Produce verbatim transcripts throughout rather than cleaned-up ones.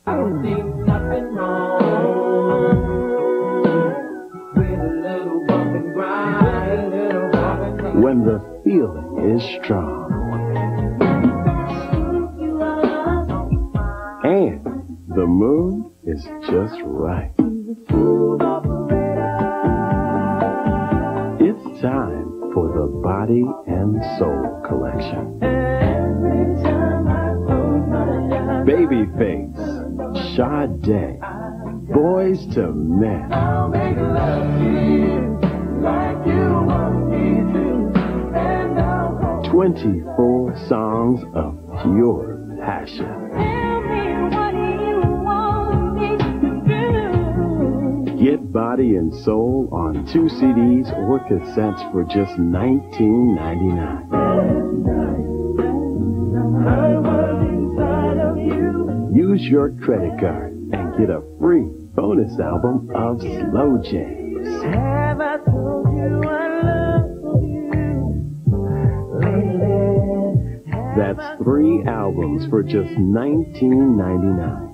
Ain't nothing wrong with a little bump and grind, a little bump and grind. When the feeling is strong and the mood is just right, it's time for the Body and Soul Collection. Babyface, Sade, Boys to Men. I'll make love to you like you want me to, and I'll hold twenty-four songs of pure passion. Tell me what you want me to do. Get Body and Soul on two C Ds or cassettes for just nineteen ninety-nine. Use your credit card and get a free bonus album of Slow Jams. Have I told you I love you lately? That's three albums for just nineteen ninety-nine.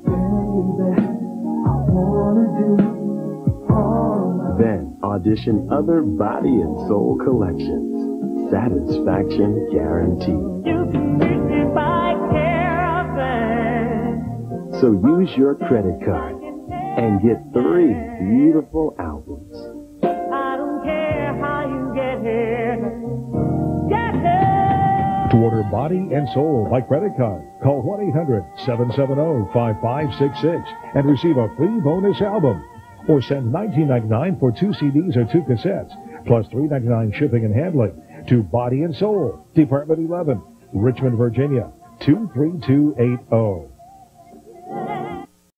Then audition other Body and Soul collections. Satisfaction guaranteed. You can make me by caravan. So use your credit card and get three beautiful albums. I don't care how you get here. Get here. To order Body and Soul by credit card, call one eight hundred, seven seven zero, five five six six and receive a free bonus album. Or send nineteen ninety-nine for two C Ds or two cassettes, plus three ninety-nine shipping and handling to Body and Soul, Department eleven, Richmond, Virginia, two three two eight zero.